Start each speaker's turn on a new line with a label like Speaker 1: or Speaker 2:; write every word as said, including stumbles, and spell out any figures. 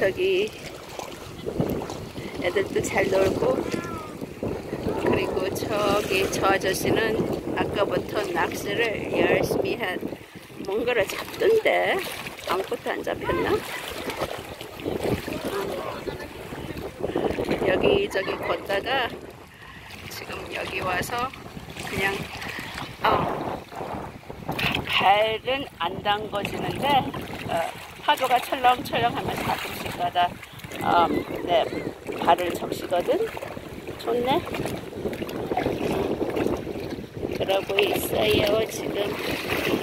Speaker 1: 저기 애들도 잘 놀고, 그리고 저기 저 아저씨는 아까부터 낚시를 열심히 한 뭔가를 잡던데 아무것도 안 잡혔나? 여기 저기 걷다가 지금 여기 와서 그냥 어, 발은 안 담궈지는데 어, 파도가 철렁철렁하면 가끔씩 가다 어, 네, 발을 적시거든. 좋네. 그러고 있어요 지금.